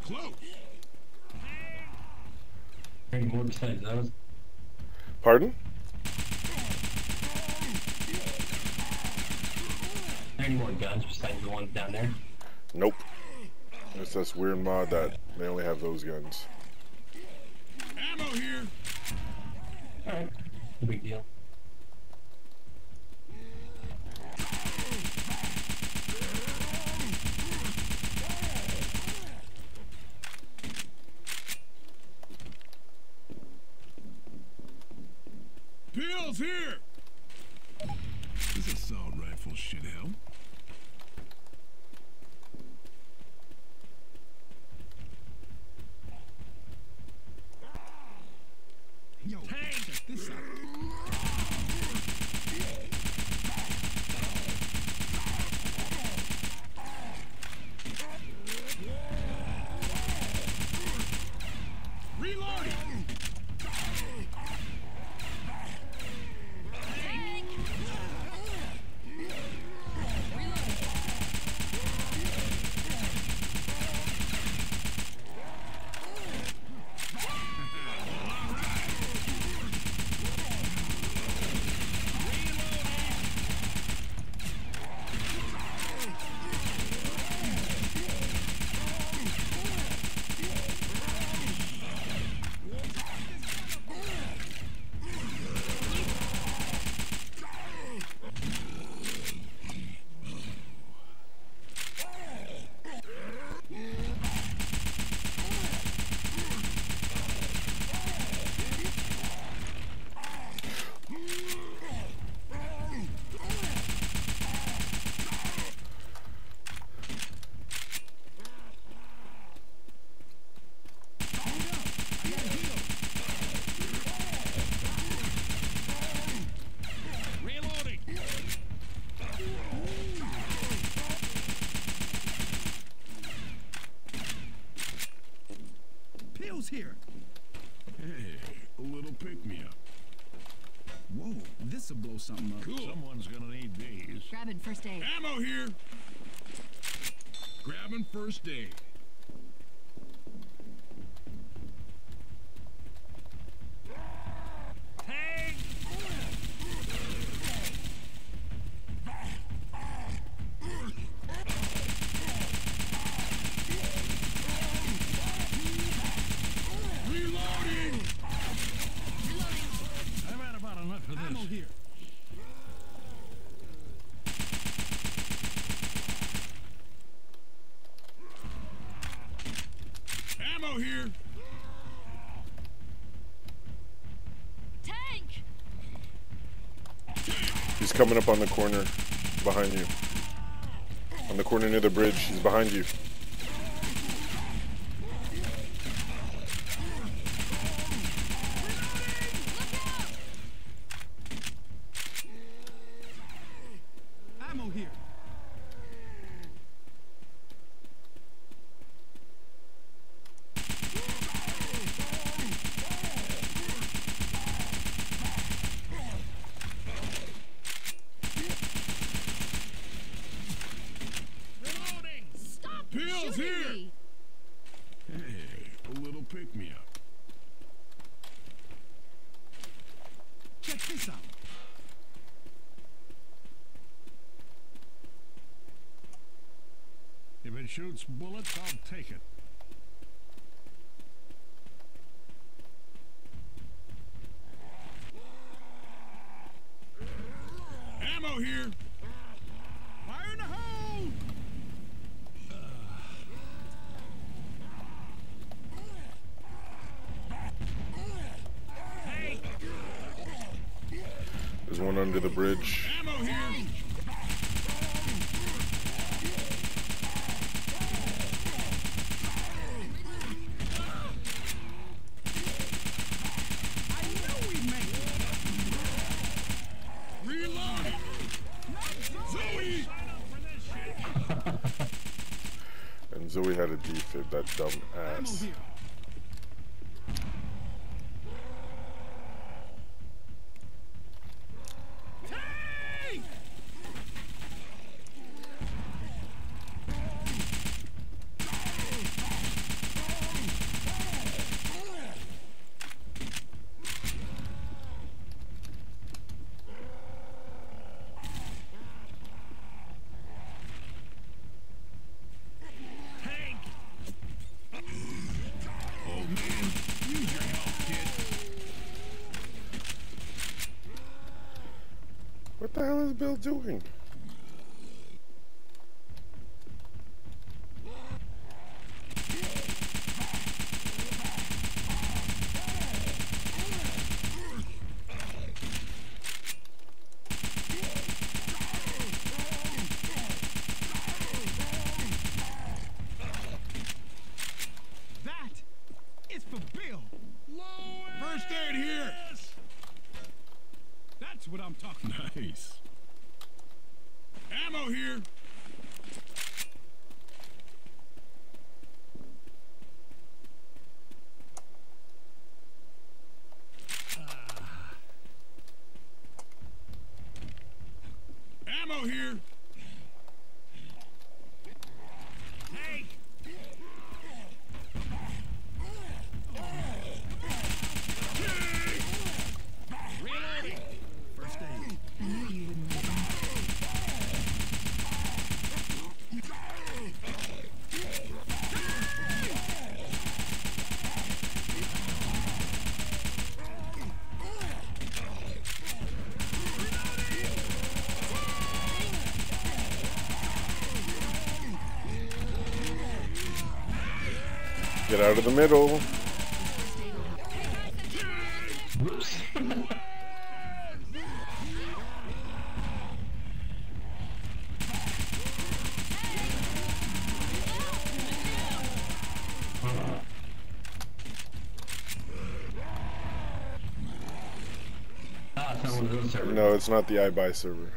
close. Any more besides those? Pardon? Any more guns besides the ones down there? Nope. It's this weird mod that they only have those guns. Ammo here. Alright. No big deal. Pills here. This assault rifle should help. Yo, check this out. Reloading. Here. Hey, a little pick-me-up. Whoa, this'll blow something up. Cool. Someone's gonna need these. Grabbing first aid. Ammo here. Grabbing first aid. Here. Ammo here. Tank. He's coming up on the corner behind you. On the corner near the bridge. He's behind you. Here. Reloading. Stop Pills shooting here. me. Hey, a little pick-me-up. Check this out. If it shoots bullets, I'll take it. Ammo here. Fire in the hole. Hey. There's one under the bridge. Ammo here. And Zoe had a defib, that dumb ass. What the hell is Bill doing? That is for Bill. First aid here. That's what I'm talking about. Nice. Ammo here. Ammo here. Hey. Reloading. First aid. I knew you wouldn't listen. Get out of the middle. Whoops. Ah, it's not one of those servers. No, it's not the iBuy server.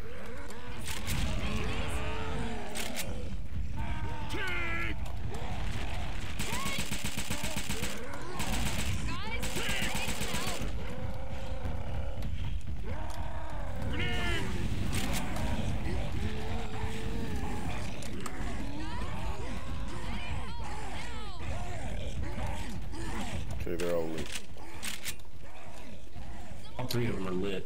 Okay, they're all lit. All three of them are lit.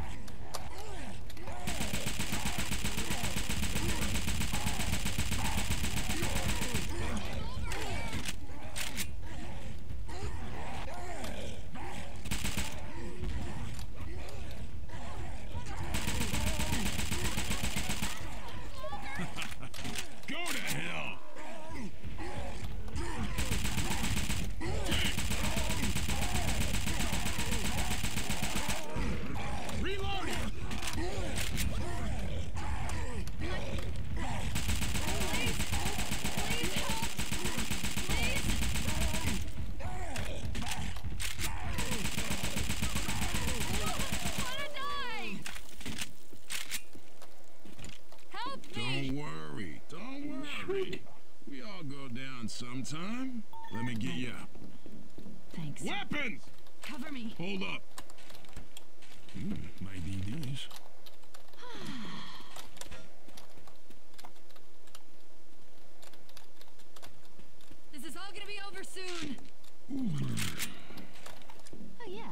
Go to hell. Reloading. Don't worry. Don't worry. We all go down sometime. Let me get you up. Thanks. Weapons! Cover me. Hold up. Might need these. This is all gonna be over soon. Oh yeah.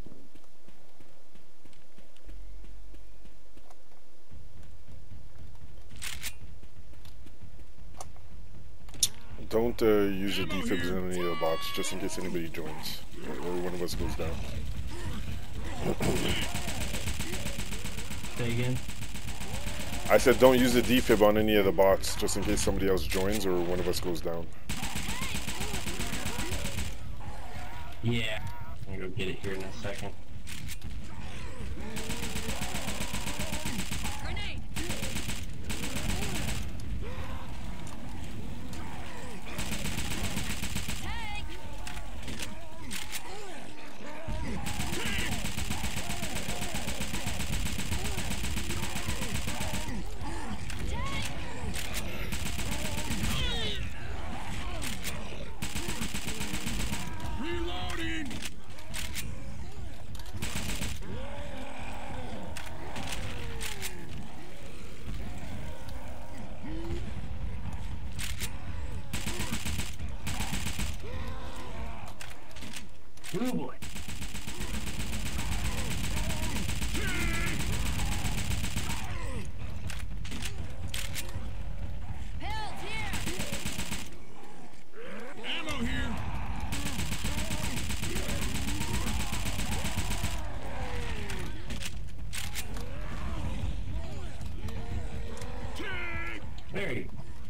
Don't use the defibs in any of the bots, just in case anybody joins or one of us goes down. Say again? I said don't use the defib on any of the bots, just in case somebody else joins or one of us goes down. Yeah. I'm gonna go get it here in a second. Grenade. Tank. Reloading! Oh boy. Pills here. Ammo here! Very.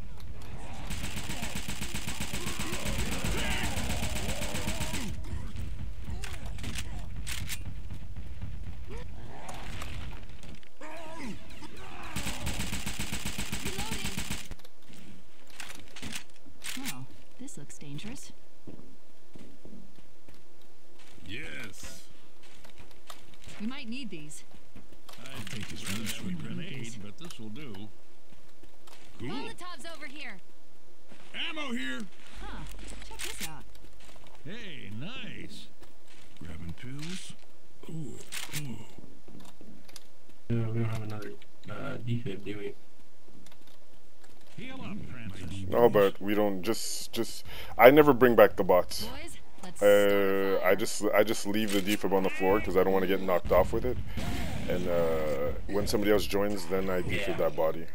Oh, this looks dangerous. Yes. We might need these. I'd take his rather have a grenade, but this will do. Cool. Molotov's over here. Ammo here. Huh. Check this out. Hey, nice. Grabbing pills. Ooh, ooh. We don't have another defib, do we? Heal up, Francis. No, but we don't just. I never bring back the bots. Boys, let's I just leave the defib on the floor because I don't want to get knocked off with it. And when somebody else joins, then I defib that body.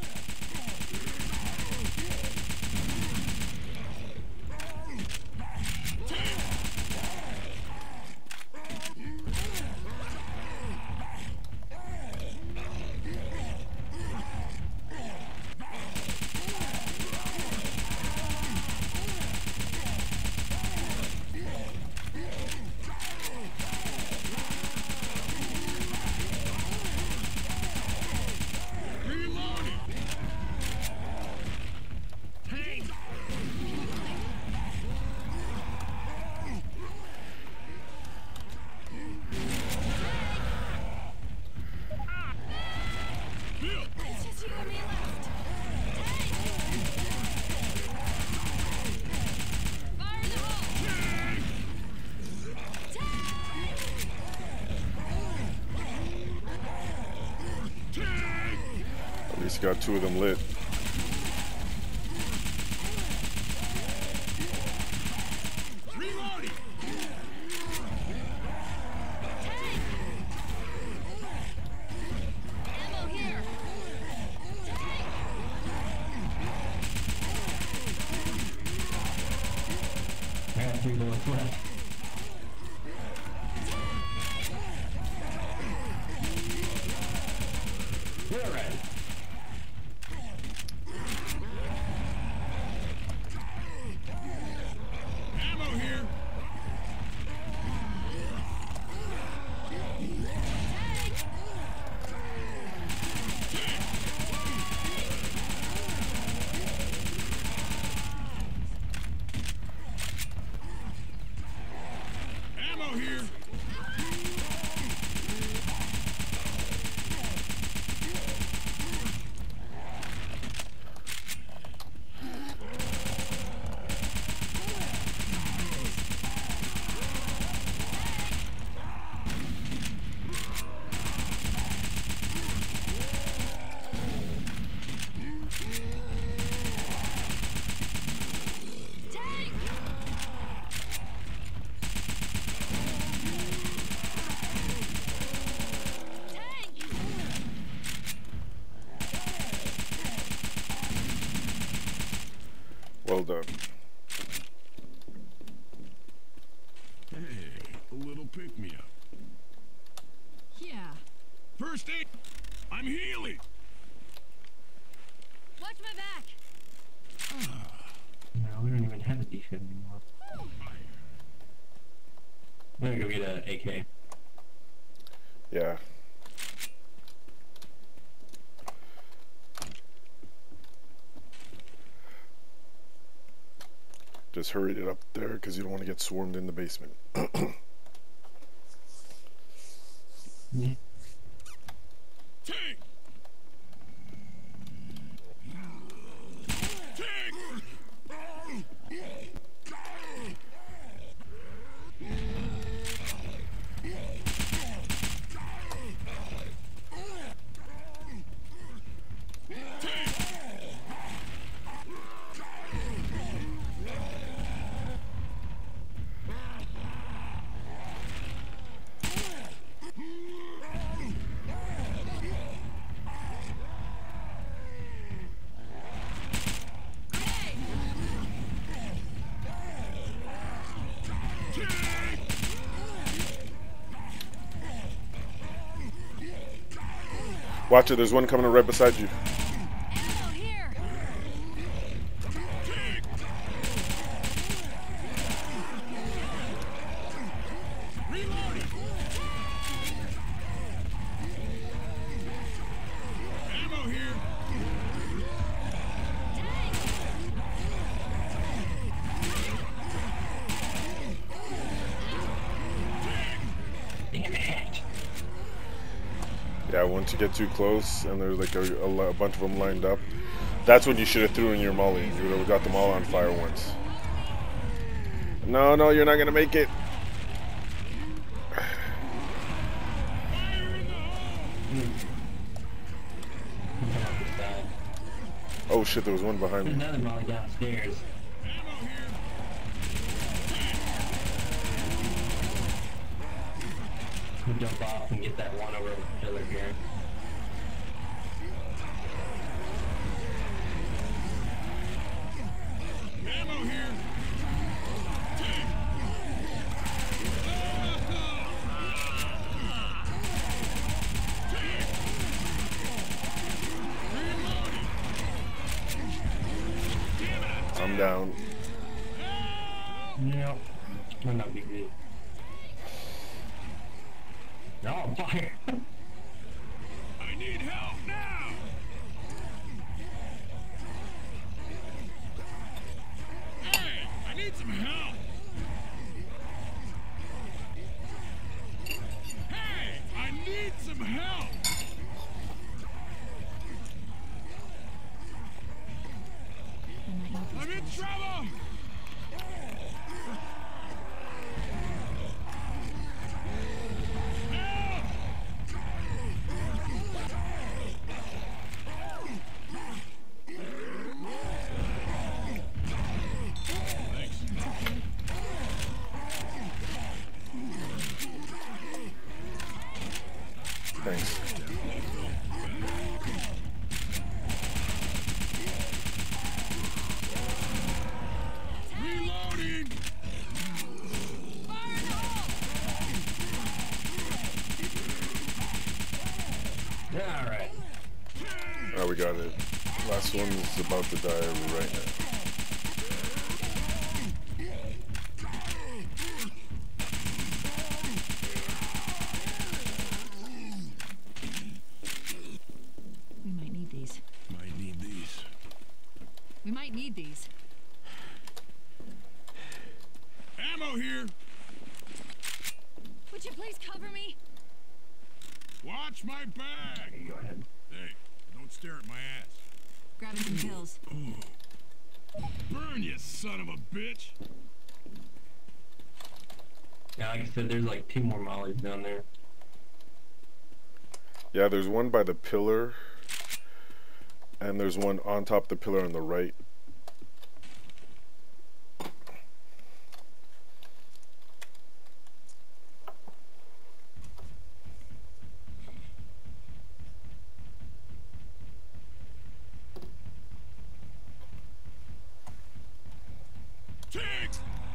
It's just you and me left. Fire in the hole. At least got 2 of them lit. Reloading. Ammo here. I got 3 bullets left. You're right. Ammo here. Ammo here. Well done. Hey, a little pick-me-up. Yeah. First aid. I'm healing. Watch my back. No, we don't even have a defib anymore. I'm gonna go get an AK. Yeah. Just hurried it up there because you don't want to get swarmed in the basement. Yeah. Tank. Watch it, there's one coming right beside you. Ammo here. Yeah, once you get too close and there's like a bunch of them lined up, that's when you should have threw in your molly. You would have got them all on fire once. No, no, you're not gonna make it. Oh shit, there was one behind There's me. another molly downstairs. We'll jump off and get that one over the pillar here. Ammo here. I'm down. No. No, not big deal. Oh, fire! I need help now. Hey, I need some help. Hey, I need some help. I'm in trouble. Help! Thanks. Reloading. Fire in the hole! Alright. Oh, we got it. Last one's about to die right now. We might need these. Might need these. We might need these. Ammo here. Would you please cover me? Watch my back. Go ahead. Hey, don't stare at my ass. Grabbing some pills. Burn, you son of a bitch. Yeah, like I said, there's like 2 more mollies down there. Yeah, there's one by the pillar, and there's one on top of the pillar on the right. Take.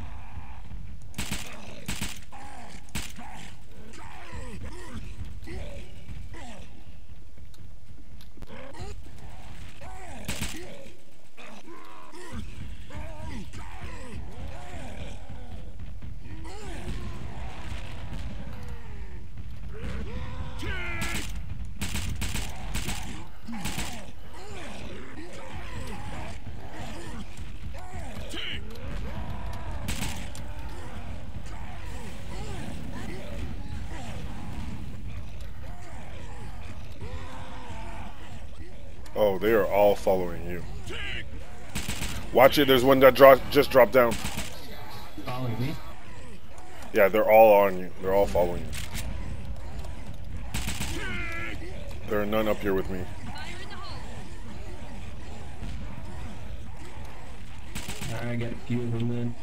Oh, they are all following you. Watch it, there's one that just dropped down. Following me? Yeah, they're all on you. They're all following you. There are none up here with me. Fire in the hole! Alright, I got a few of them then.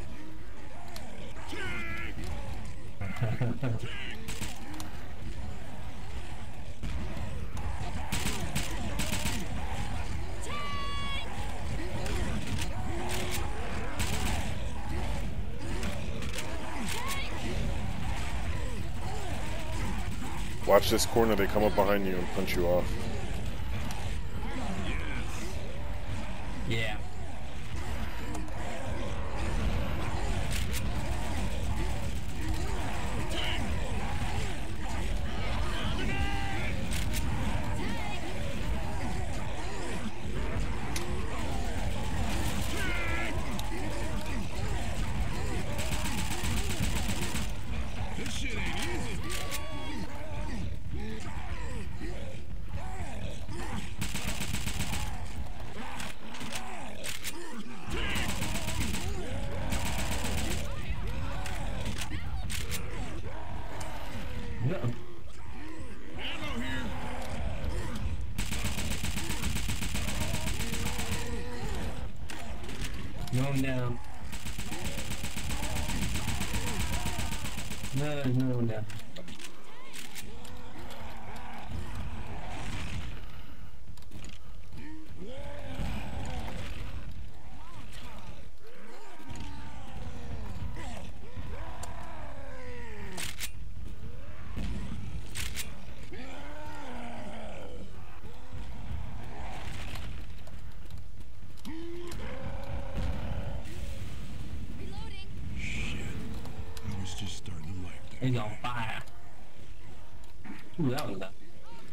Watch this corner, they come up behind you and punch you off. Yeah. This shit ain't easy. Going down. No, there's no one down. Reloading. Shit. I was just starting to like that. He's on fire. Ooh, that was that.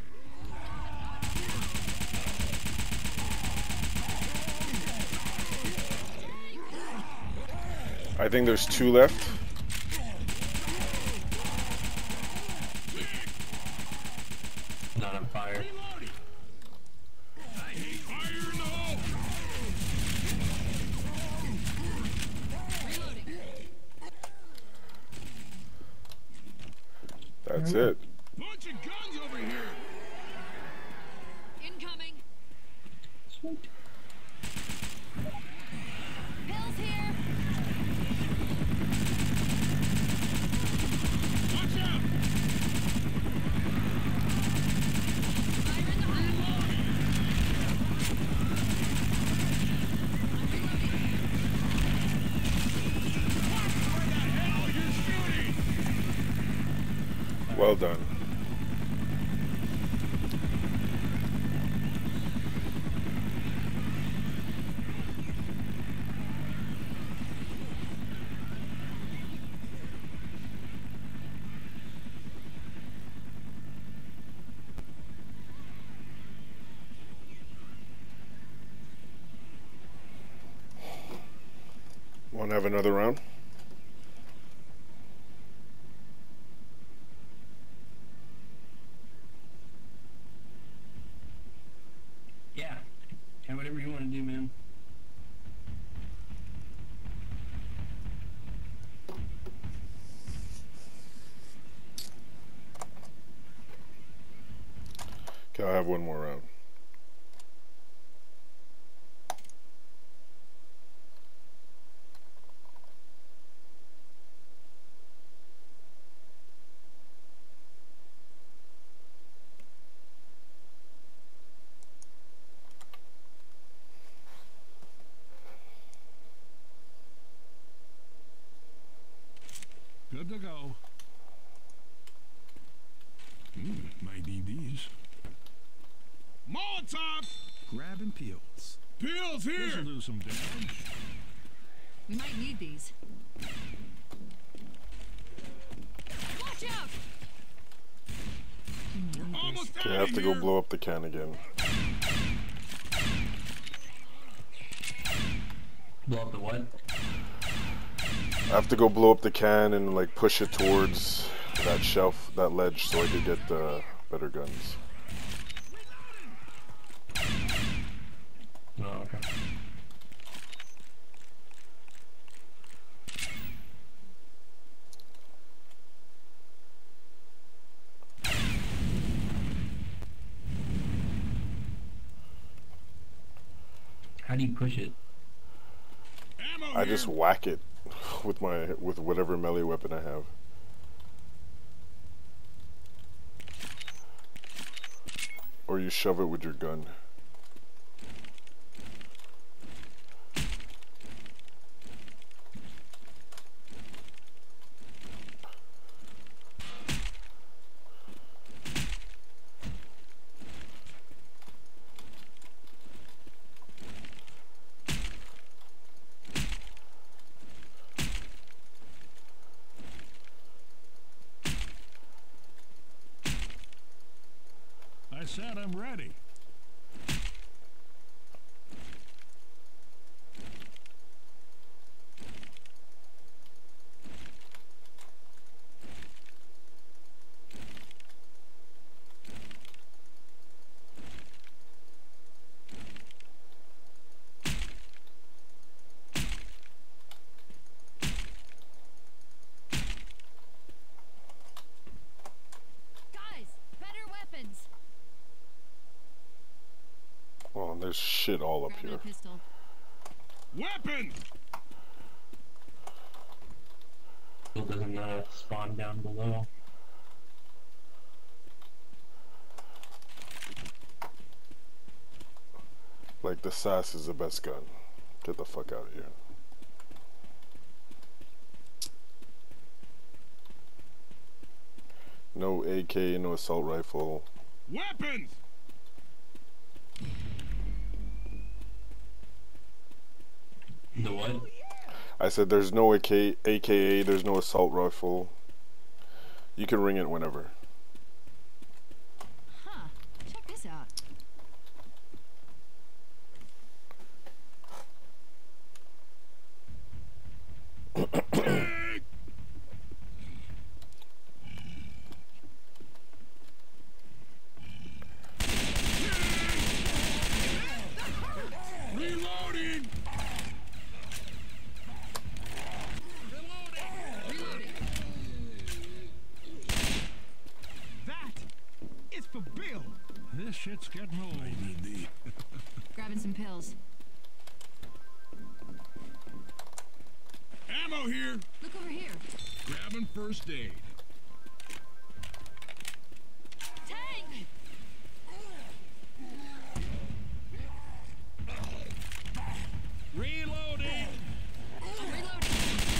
I think there's 2 left. Not on fire. Reloading. I hate fire in the hole. Reloading. That's it. Bunch of guns over here. Incoming. Sweet. Pills here. Watch out. Fire in the hole. Where the hell you're shooting? Well done. Want to have another round? Yeah. Yeah, whatever you want to do, man. Okay, I'll have one more round. Good to go. Might need these. Molotov! Grabbing peels. Pills here! This'll do some damage. We might need these. Watch out! We're almost Okay, I out have of to go here. blow up the can again. Blow up the what? I have to go blow up the can and like push it towards that shelf, that ledge, so I could get better guns. Oh, okay. How do you push it? Ammo I here. just whack it with whatever melee weapon I have. Or you shove it with your gun. I said I'm ready. Guys, better weapons. Oh, and there's shit all up Grab my here. pistol. Weapons! Still doesn't spawn down below. Like the SAS is the best gun. Get the fuck out of here. No AK, no assault rifle. Weapons! The what? I said there's no AKA, there's no assault rifle. You can ring it whenever. Huh. Check this out. Reloading! That is for Bill. This shit's getting old. I need the... Grabbing some pills. Ammo here! Look over here. Grabbing first aid. Tank! Reloading! Reloading.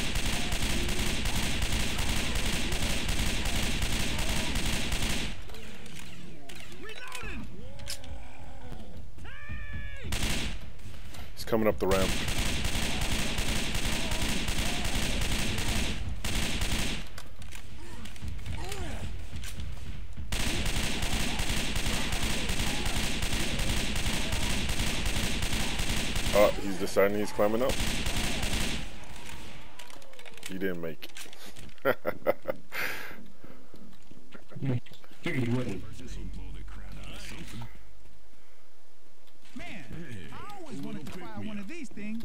Reloading. He's coming up the ramp. Oh, he's deciding he's climbing up. He didn't make it. Figured you wouldn't. This'll blow the crap out of something. Man, Hey, I always a wanted to little try pick-me-up. one of these things.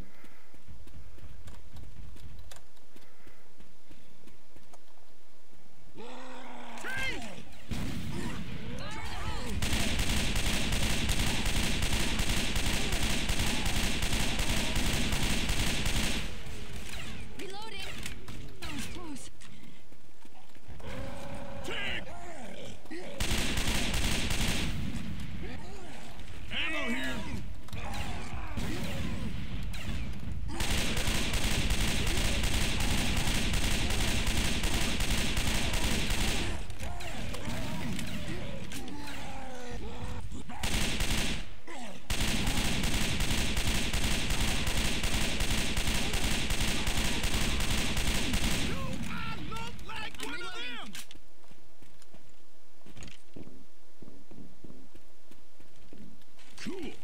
Reloading. That was close. Tank! Ammo here! I look like one of them. Cool.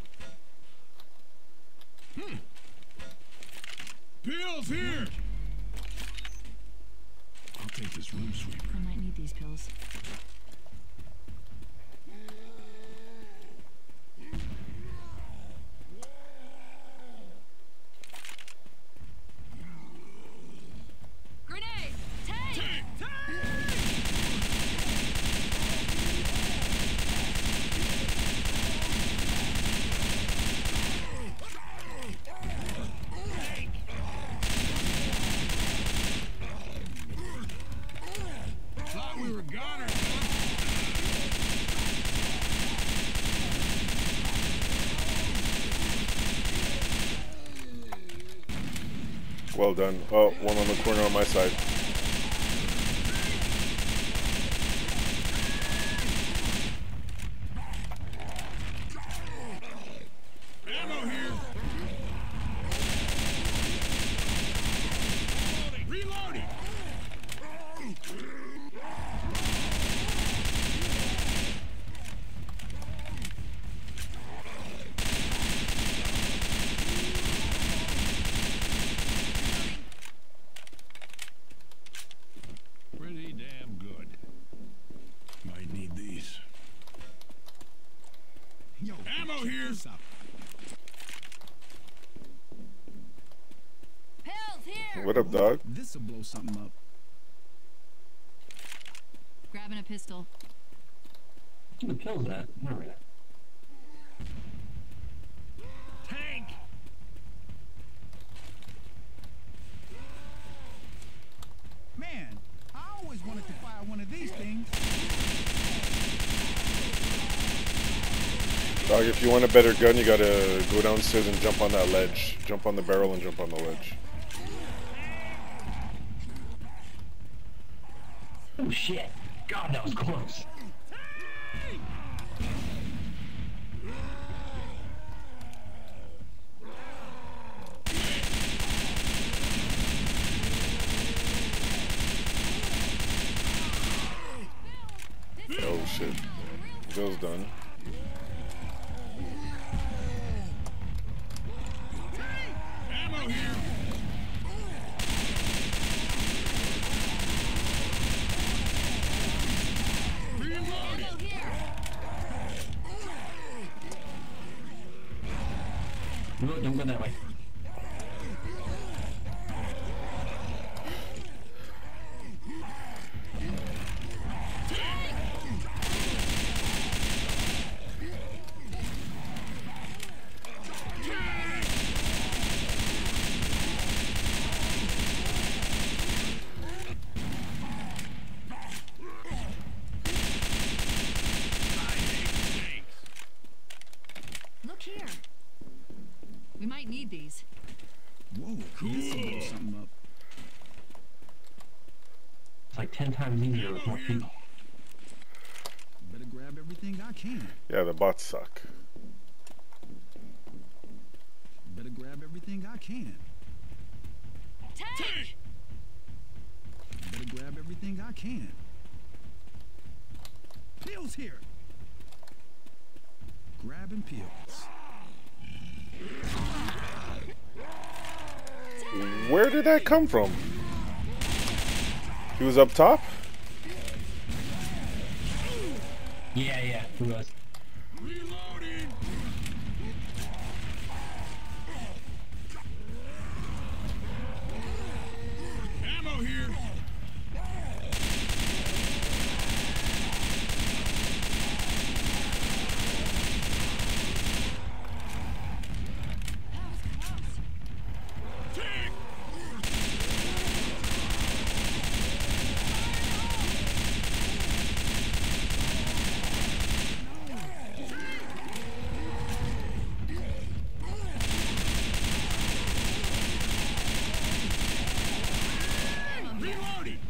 Pills here! I'll take this room sweeper. I might need these pills. Grenade! Tank! Thought we were goners, huh? Well done. Oh, one on the corner on my side. Ammo here! Reloading! Pretty damn good. Might need these. Yo, Ammo here! this up. Pills here! What up, dog? This'll blow something up. Grabbing a pistol. Where the pills at? Where are we at? Tank! Dog, if you want a better gun, you gotta go downstairs and jump on that ledge. Jump on the barrel and jump on the ledge. Oh shit! God, that was close. Oh shit. Bill's done. Ammo here. Ammo here. No, don't go that way. Look here. We might need these. Whoa, this'll blow something up. It's like 10 times easier with more people. Better grab everything I can. Yeah, the bots suck. Better grab everything I can. Tank! Better grab everything I can. Pills here. Grabbing pills. Where did that come from? He was up top? Yeah, who was? Reloading. Ammo here. Reloading.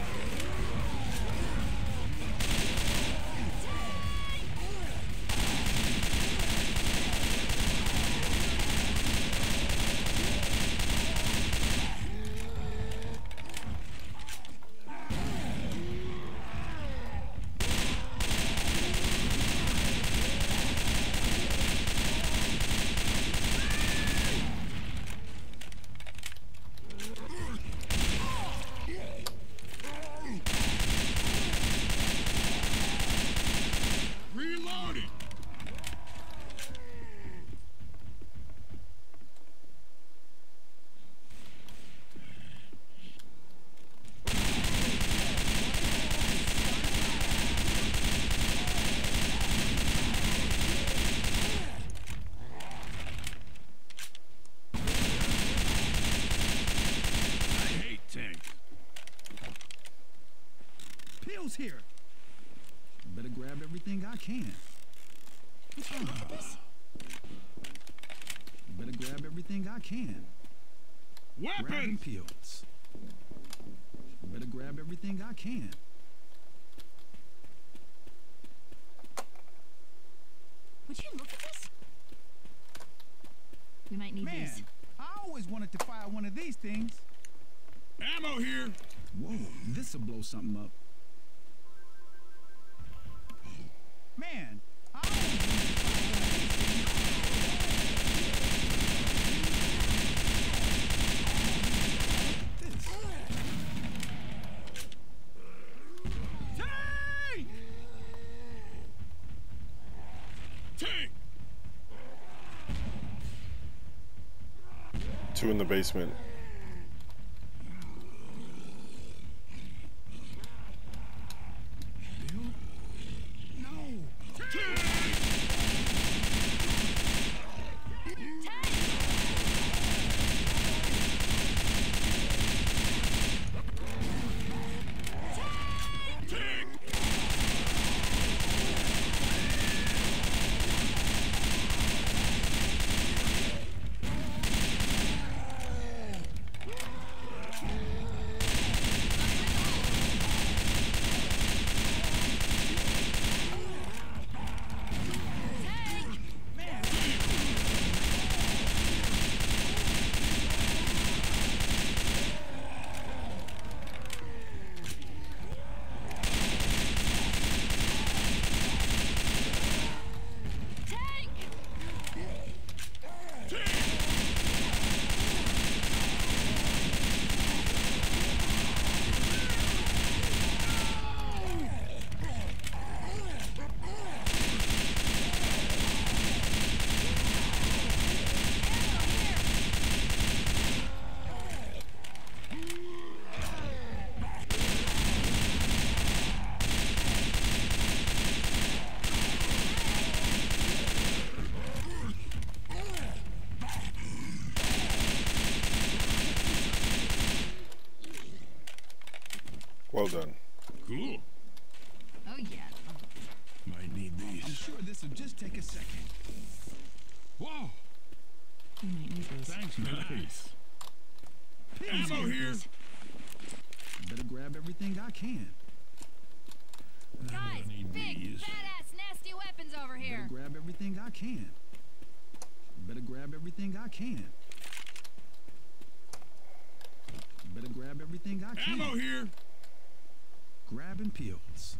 Reloading. I hate tanks. Pills here. Better grab everything I can. Better grab everything I can. Grabbing pills. Better grab everything I can. Would you look at this? We might need these. Man, I always wanted to fire one of these things. Ammo here. Whoa, this'll blow something up. Man, I always wanted to fire one of these things. Tank! Tank! Two in the basement. Well done. Cool. Oh, yeah. Might need I'm these. sure this will just take a second. Whoa! We might need those. Thanks, nice. Ammo here! Better grab everything I can. Guys, need big, these. badass, nasty weapons over Better here. grab everything I can. Better grab everything I can. Better grab everything I can. Ammo here! Grabbing pills.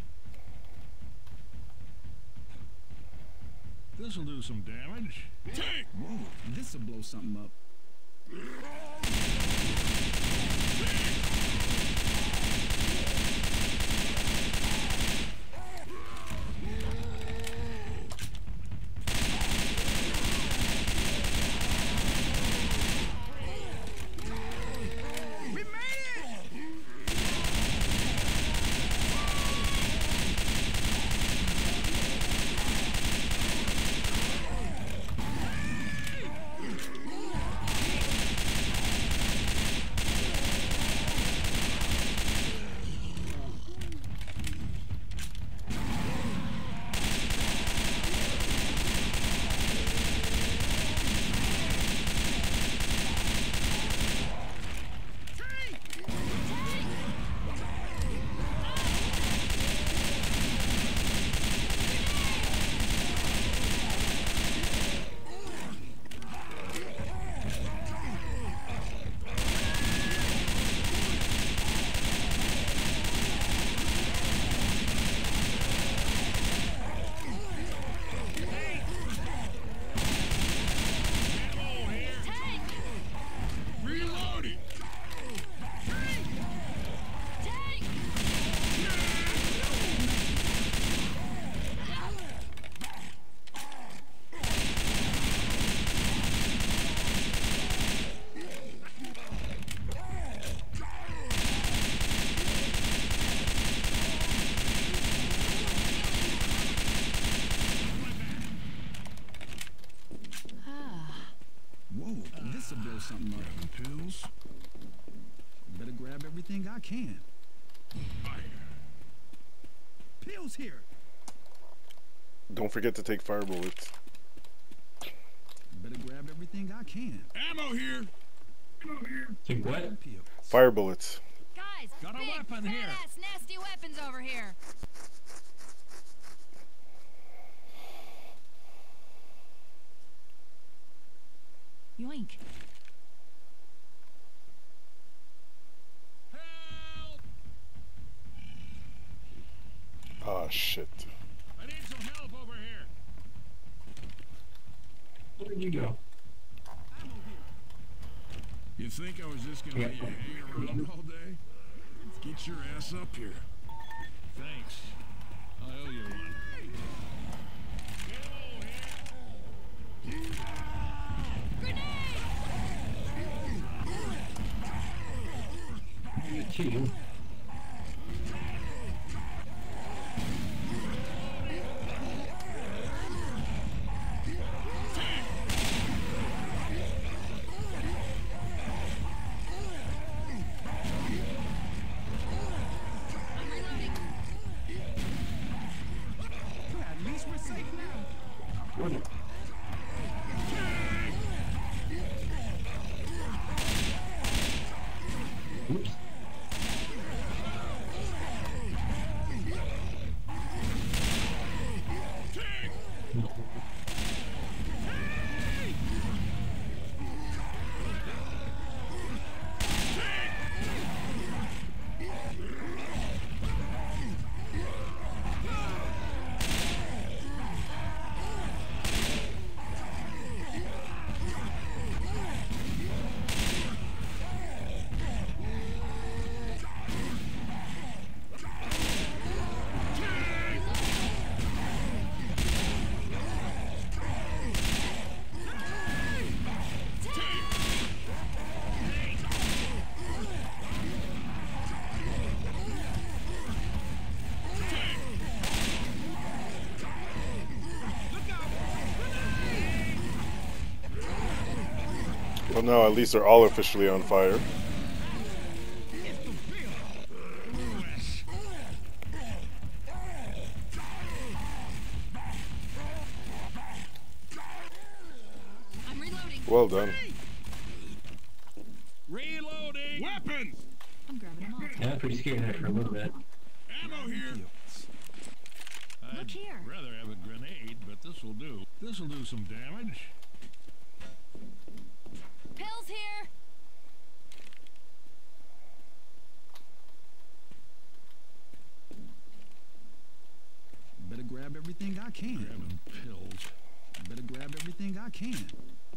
This'll do some damage. Take! Whoa, this'll blow something up. We made it! Reloading! Whoa, this'll blow something up. Pills? Better grab everything I can. Fire. Pills here. Don't forget to take fire bullets. Better grab everything I can. Ammo here! Take what? Grabbing pills. Fire bullets. Guys, Got a big, weapon here. badass, nasty weapons over here. Yoink. Help! Ah, shit. I need some help over here. Where'd you go? You think I was just gonna let you hang around all day? Get your ass up here. Thanks. I owe you one. Get over here. Two. I'm reloading. At least we're safe now. What? Oops. Well, now at least they're all officially on fire. Yes. Well done. Reloading! Weapons! I'm grabbing them all. Yeah, I'm pretty scared of that for a little bit. Ammo here! Fields. Look here. I'd rather have a grenade, but this'll do. This'll do some damage. Pills here. Better grab everything I can. Grabbing pills. Better grab everything I can.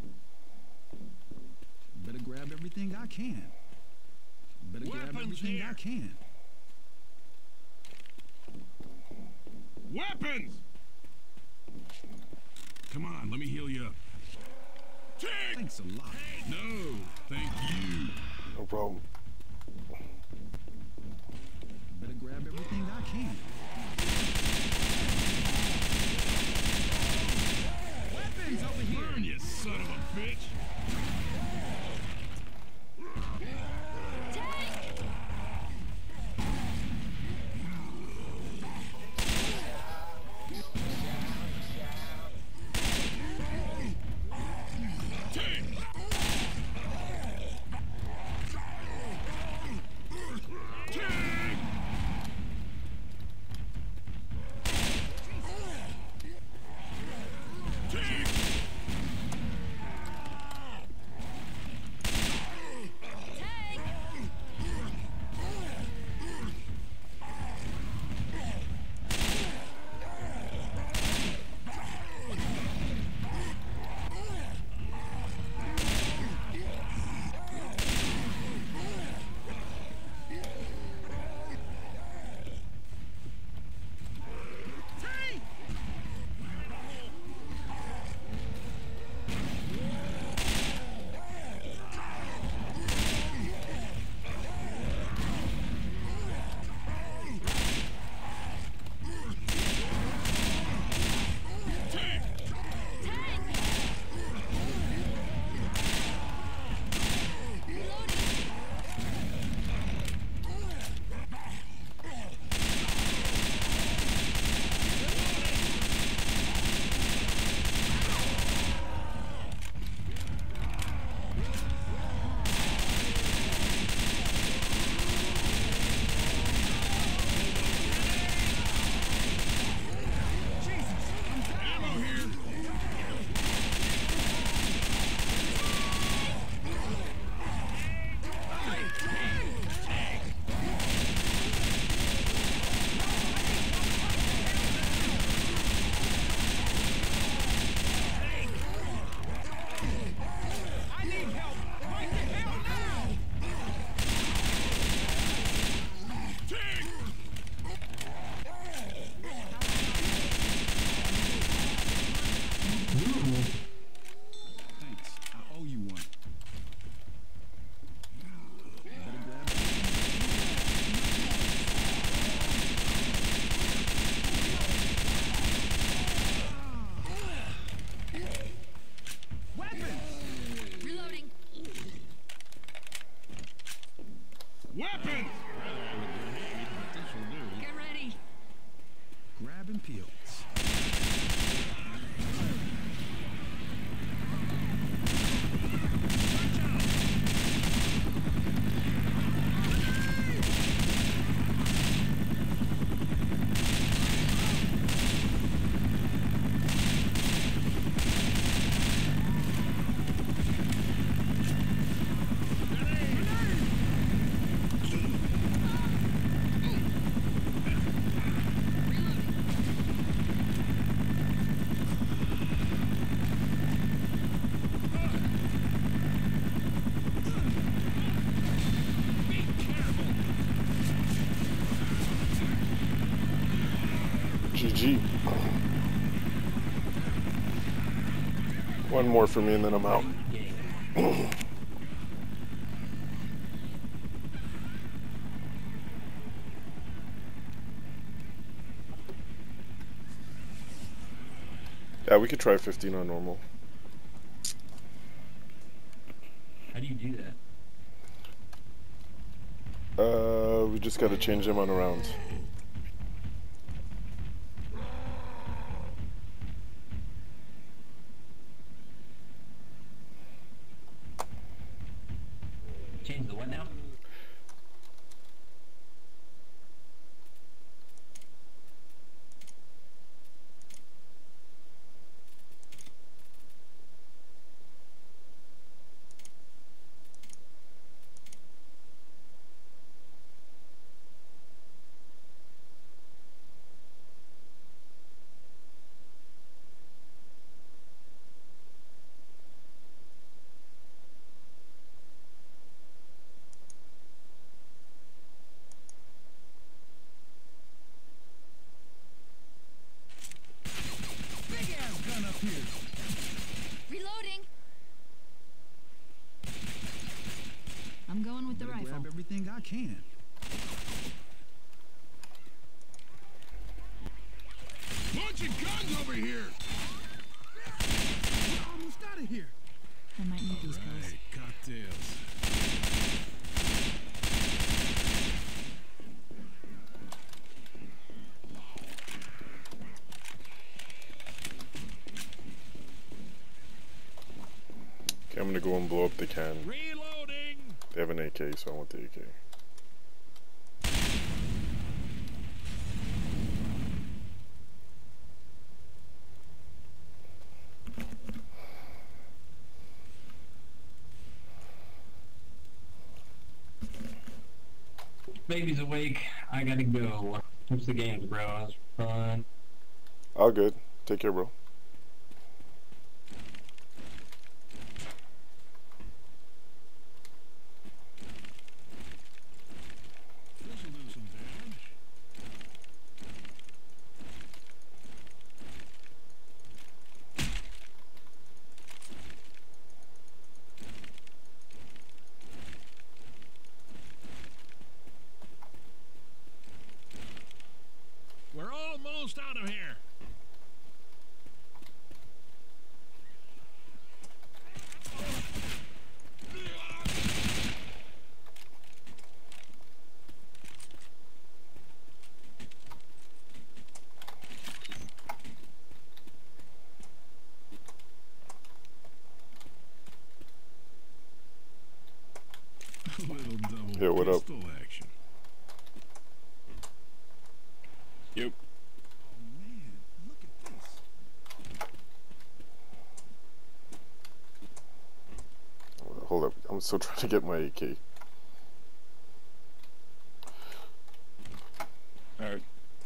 Better grab everything I can. Better grab Weapons everything I here. can. Weapons! Come on, let me heal you up. Take! Thanks a lot. No, thank you. No problem. Better grab everything I can. Weapons over here. Burn, you son of a bitch! Thanks. I owe you one. Better grab weapons. Reloading. Weapons! Rather have a grenade, but this'll do. Get ready. Grabbing pills. GG. One more for me and then I'm out. Yeah, we could try 15 on normal. How do you do that? We just gotta change them on rounds. The what now? Big ass gun up here. Reloading. I'm going with the Better rifle. grab everything I can. Bunch of guns over here. We're almost out of here. I might need these pills. Hey, cocktails. Okay, I'm gonna go and blow up the can. Reloading. They have an AK, so I want the AK. Baby's awake. I gotta go. What's the games, bro? It was fun. All good. Take care, bro. This'll do some damage. We're almost out of here. A little double Yeah, what up? pistol action. Yep. Oh man, look at this. Hold up. I'm still trying to get my AK. Alright.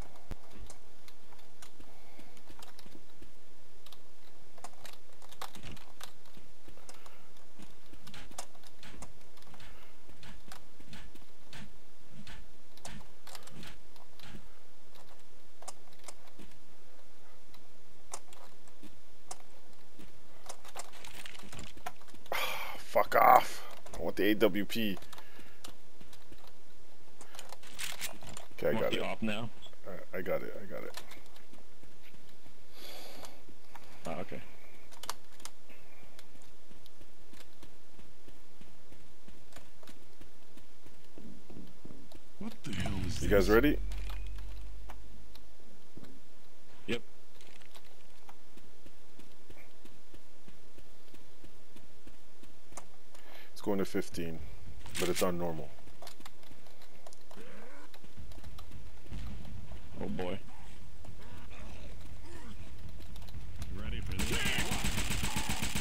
Fuck off. I want the AWP. Okay, I Want got the it. op now? Alright, I got it. I got it. Oh, okay. What the hell is this? You guys ready? Yep. It's going to 15, but it's on normal. Oh boy. Ready for this?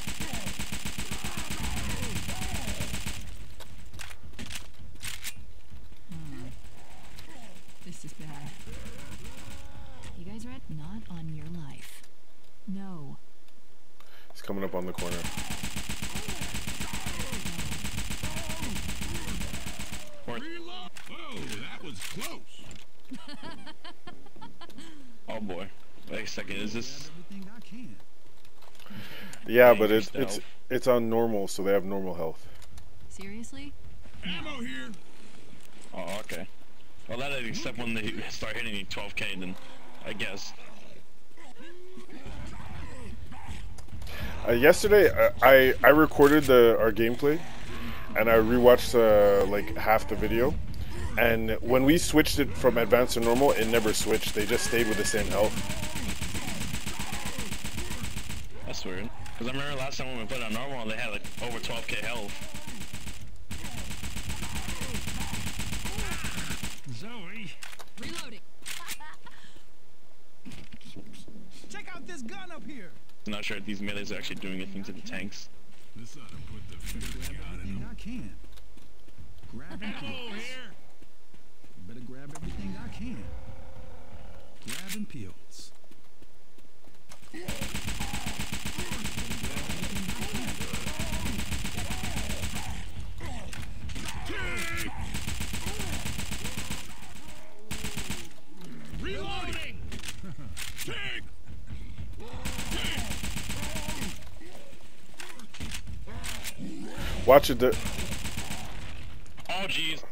This is bad. You guys read? Not on your life. No. It's coming up on the corner. Reload. Oh, that was close. Oh boy. Wait a second, is Grab this... everything I can. Yeah, but Dangerous it's on normal, so they have normal health. Seriously? Ammo here. Oh, okay. Well, that is except when they start hitting you 12k, then I guess. Yesterday, I recorded our gameplay, and I rewatched like half the video. And when we switched it from advanced to normal, it never switched. They just stayed with the same health. That's weird. Because I remember last time when we put it on normal, they had like over 12k health. this gun up here. I'm not sure if these melees are actually doing anything to the tanks. This ought to put the fear of God in Everything them. I can. Grab and Ammo peels. here! Better grab everything I can. Grabbing peels. Reloading! Take! Watch it. Oh jeez.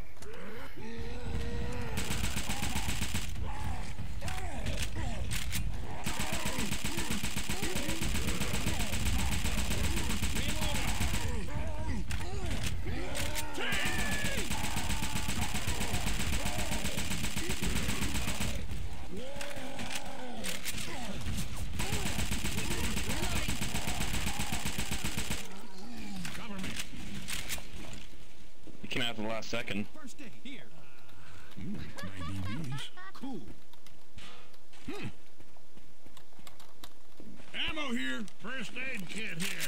Cover me! It came out at the last second. First aid here. You like my DVs. Cool. Ammo here! First aid kit here!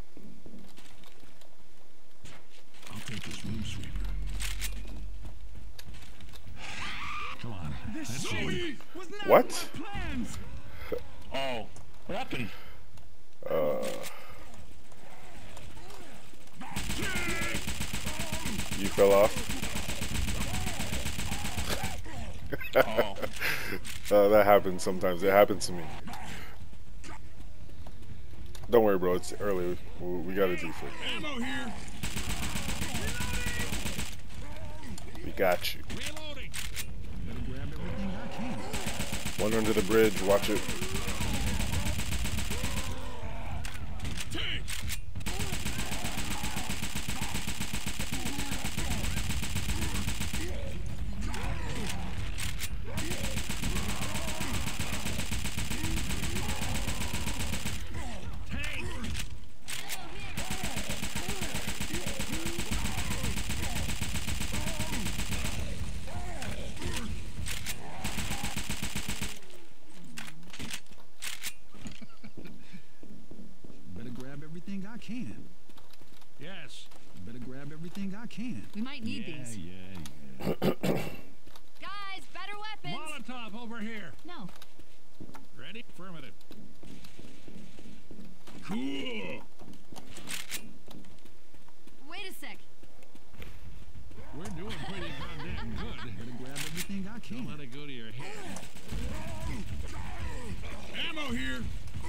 I'll take this room sweeper. Come on. This That's shit it. was not What? my plans. Oh, what happened? You fell off. Oh, That happens sometimes. It happens to me. Don't worry, bro. It's early. We got a defib. Ammo here! We got you. Reloading! Better grab everything I can. One under the bridge. Watch it. Take! Better grab everything I can. Yes. Better grab everything I can. We might need these. Yeah. Guys, better weapons. Molotov over here. No. Ready? Affirmative. Cool. Wait a sec. We're doing pretty goddamn good. Better grab everything I Don't let can. it go to your head. Ammo here.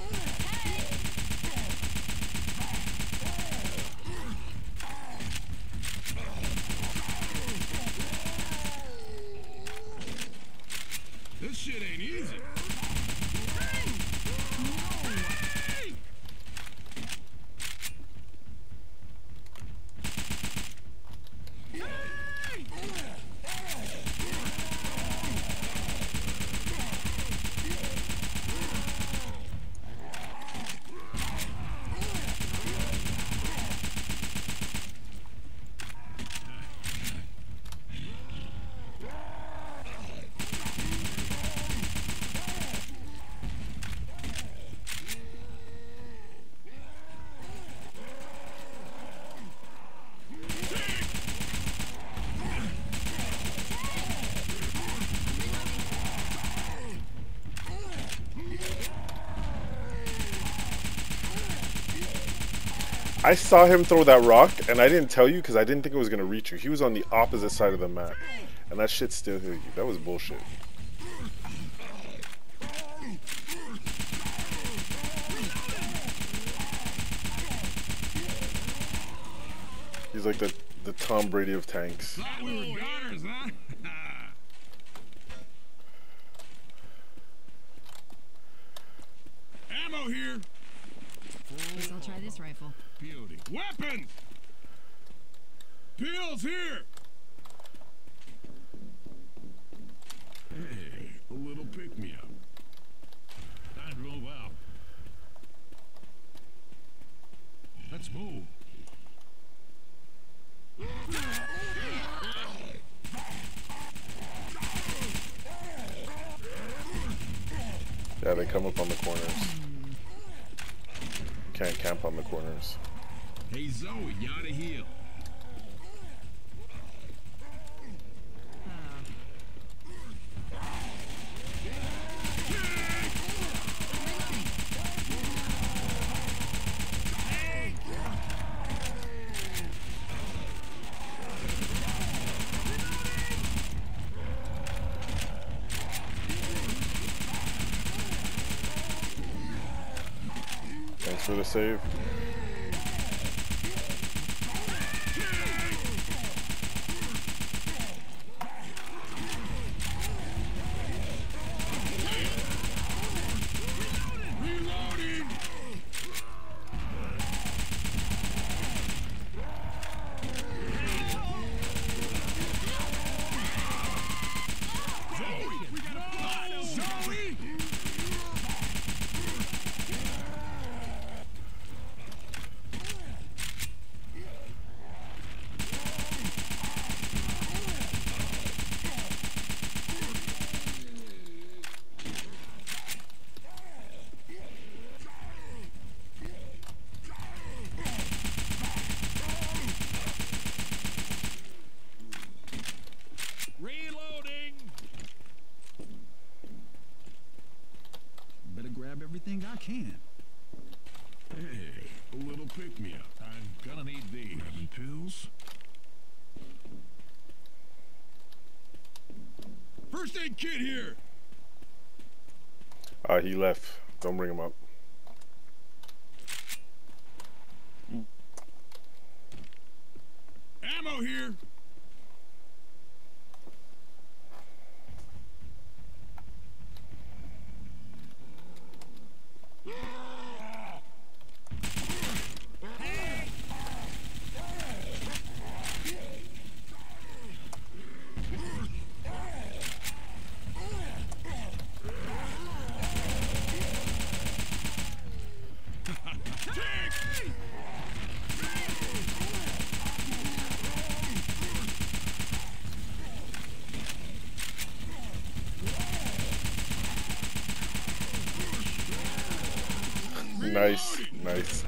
This shit ain't easy. I saw him throw that rock, and I didn't tell you because I didn't think it was gonna reach you. He was on the opposite side of the map, and that shit still hit you. That was bullshit. He's like the Tom Brady of tanks. Thought we were goners, huh? Ammo here. Guess I'll try this rifle. Beauty. Weapons! Pills here! Hey, a little pick-me-up. Time to move out. Let's move. Yeah, they come up on the corners. Can't camp on the corners. Hey Zoe, you oughta heal. Thanks for the save. Reloading! Zoe! We got a fight! Zoe! Reloading! Better grab everything I can. Hey, a little pick-me-up. I'm gonna need these. Grabbing pills? First aid kit here! He left. Don't bring him up. Ammo here! Nice, nice.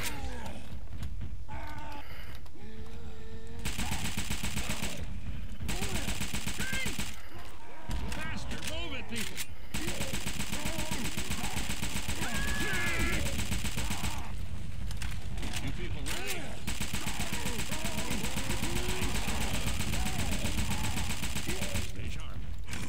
Faster, move it, people! You people ready? Stay sharp.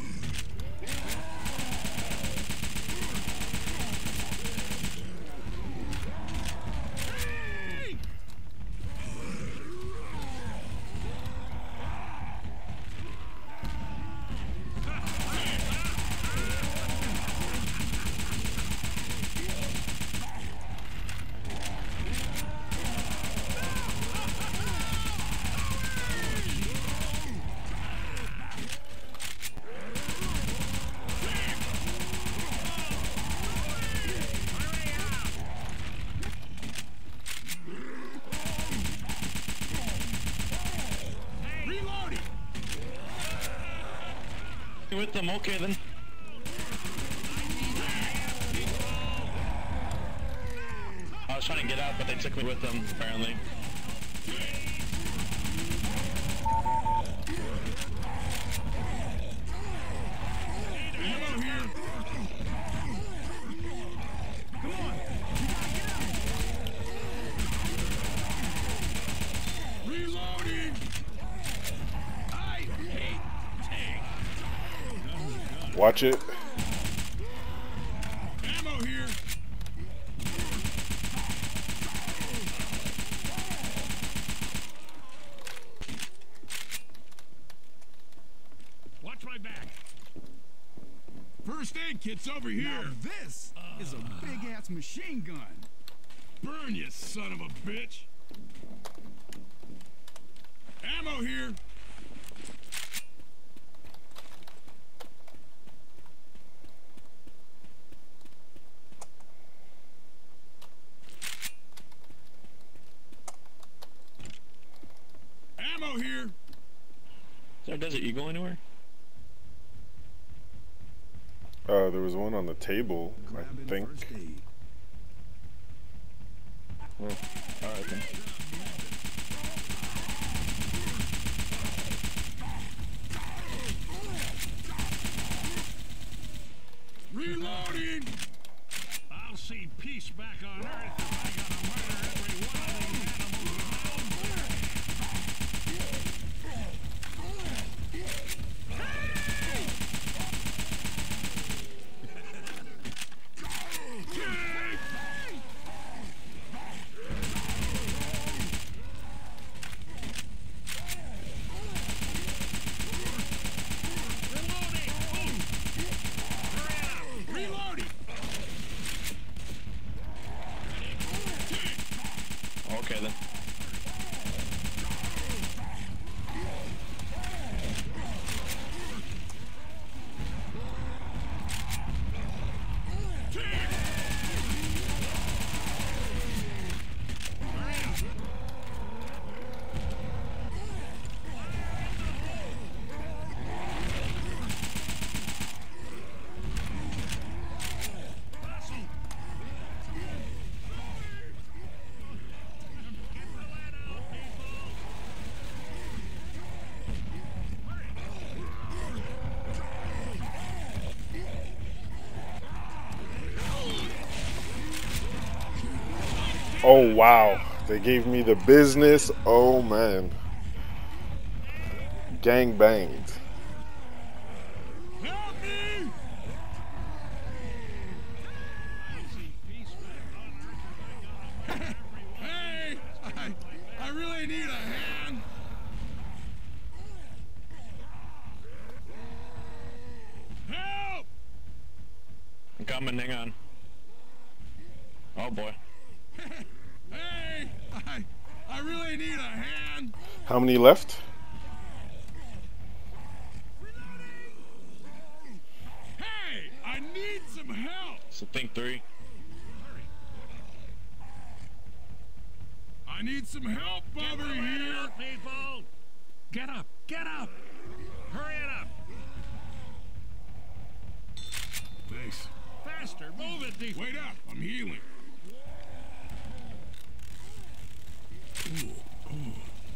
Reloading! With them, okay then. I was trying to get out, but they took me with them, apparently. Ammo here! Come on! Reloading! I hate tanks. Watch it. Ammo here! Watch my back! First aid kit's over here! Now this is a big-ass machine gun. Burn, you son of a bitch! Ammo here! Ammo here! Is there a desert eagle anywhere? There was one on the table, I think. First aid. Well, alright then. Reloading! I'll see peace back on Earth if I gotta murder every one of these Okay then. Oh wow, they gave me the business. Oh man, gang banged. Help me! Hey! I really need a hand! Help! I'm coming, hang on. Oh boy. Hey! I really need a hand! How many left? Hey! I need some help! So think 3. I need some help over here! People! Get up! Get up! Hurry it up! Thanks. Faster! Move it, people! Wait up! I'm healing. Ooh, ooh.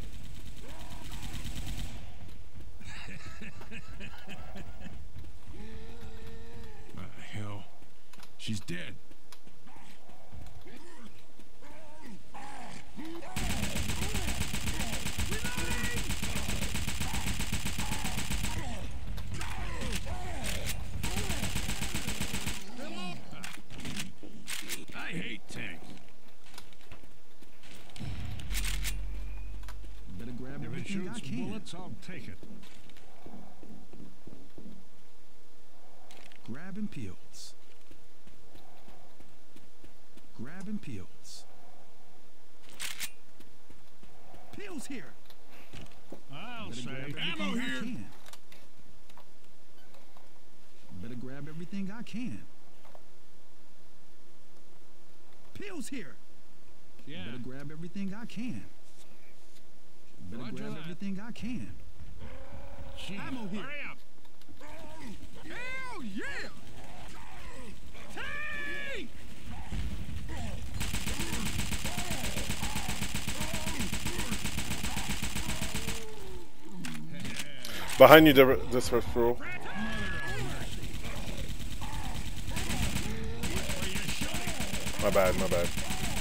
Hell. She's dead. I hate tanks. Better grab If it everything I shoots can. bullets, I'll take it. Grabbing pills. Grabbing pills. Pills here. I'll Better say. grab everything Ammo I here! can. Better grab everything I can. Pills here. Yeah. Better grab everything I can. Better Roger grab that. everything I can. Gee, Ammo here. hurry up! Hell yeah! Tank! Behind you, this first row. My bad, my bad.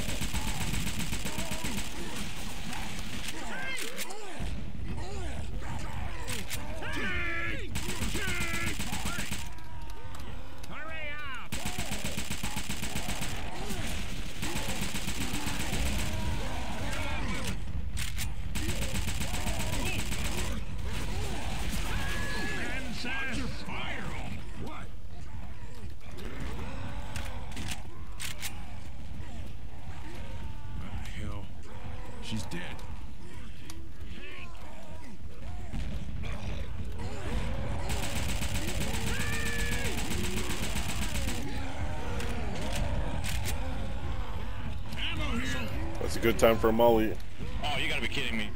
Hurry up! Watch your fire! What? Hell. She's dead. Ammo here! That's a good time for a molly. Oh, you gotta be kidding me.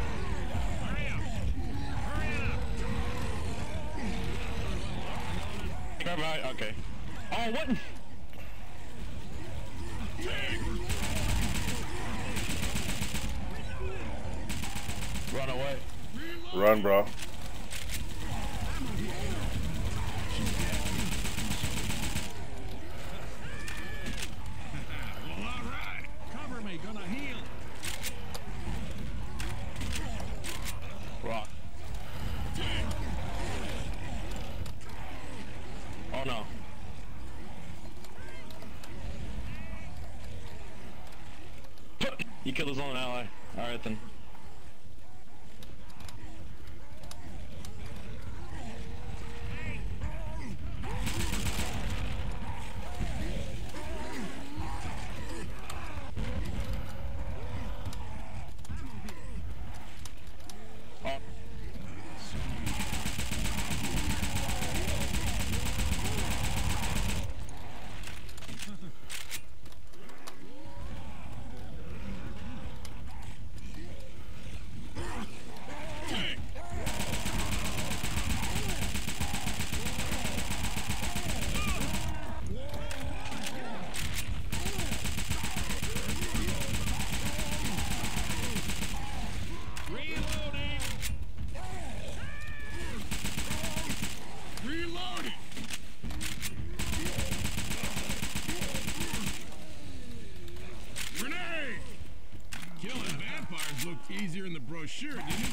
Hurry up! Hurry it up! never mind. Okay. Oh, what? Run away. Run, bro. Well, all right. Cover me. Gonna heal. Rock. Oh no. He killed his own ally. Alright then. Oh. Reloading. Reloading. Grenade. Killing vampires looked easier in the brochure, didn't it?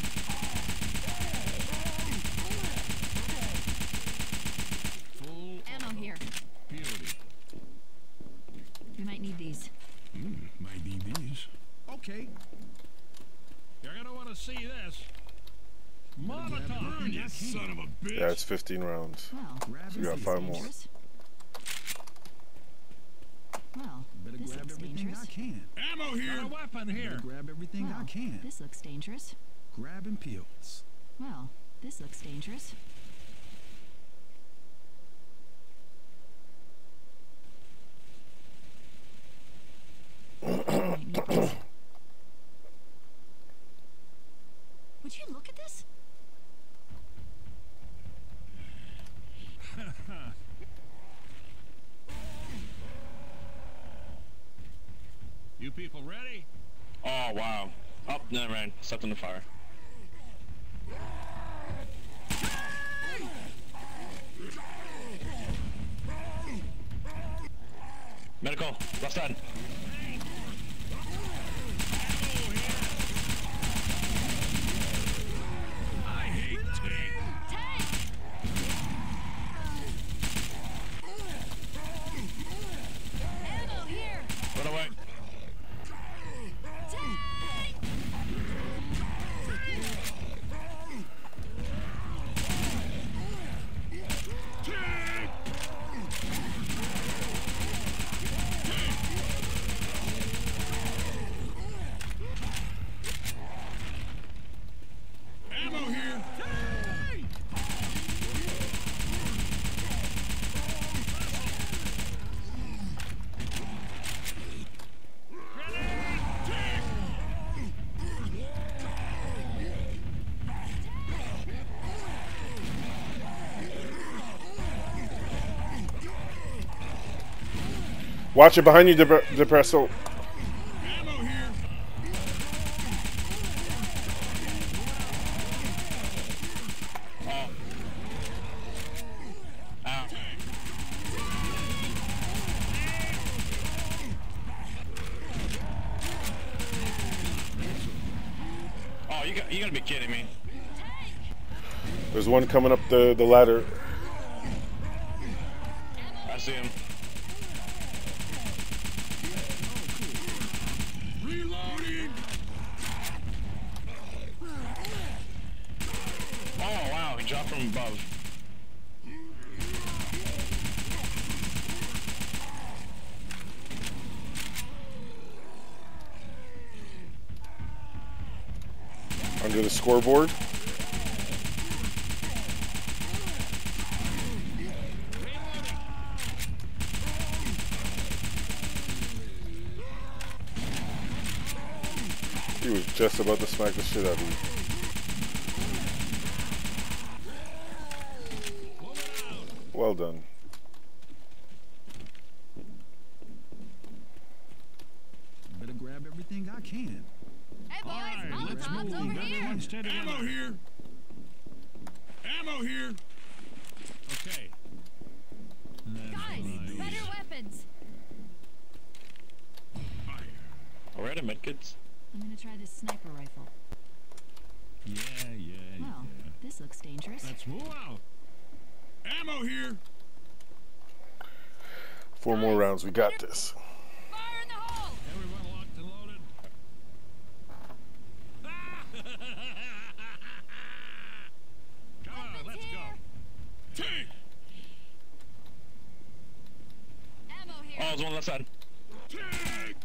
Full Ammo here. beauty. We might need these. Might need these. Okay. You're gonna want to see this. Molotov, you son of a bitch. Yeah, it's 15 rounds. Well, Grab So you got everything. 5 more. dangerous. Well, Better this grab looks everything dangerous. I can. Ammo here. Got a weapon Better here. grab everything I Well, can. this looks dangerous. Grabbing pills. Well, this looks dangerous. Might need this. Would you look at this? You people ready? Oh wow. Oh, never mind. Stepped in the fire. Medical. Left side. I hate tank. Ammo here! Run away. Ammo here. Watch it behind you, Depresso. Ammo here. Oh. Ow. Oh, you gotta be kidding me. There's one coming up the ladder. I see him. Reloading. Oh wow, he dropped from above. Under the scoreboard. He was just about to smack the shit out of you. Well done. can. Hey boys, Alright, let's Molotovs move. over here. Everyone stay together. Ammo here. Ammo here. Okay. Guys, better weapons. Fire. Alright, medkits. I'm gonna try this sniper rifle. Yeah. Well, this looks dangerous. Let's move out. Ammo here. 4 more rounds. We got this. Fire in the hole! Everyone locked and loaded. Come on, let's go. Take. Ammo here. Oh, there's one on the left side. Take.